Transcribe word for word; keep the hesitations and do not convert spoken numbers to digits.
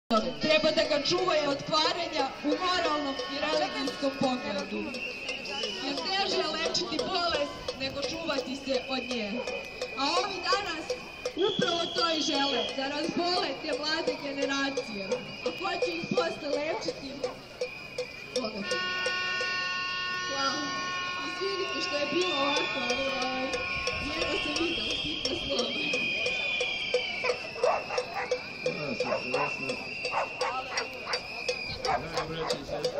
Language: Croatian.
treba da ga čuvaju od kvarenja u moralnom i religijskom pogledu. Jer teže je lečiti bolest nego čuvati se od nje. A ovi danas upravo to i žele, da razbole te mlade generacije. A ko će ih posle lečiti? Boga. Hvala. Izvinite što je bilo ovako, ali jedno sam videla hitno slovo. Najvreći se.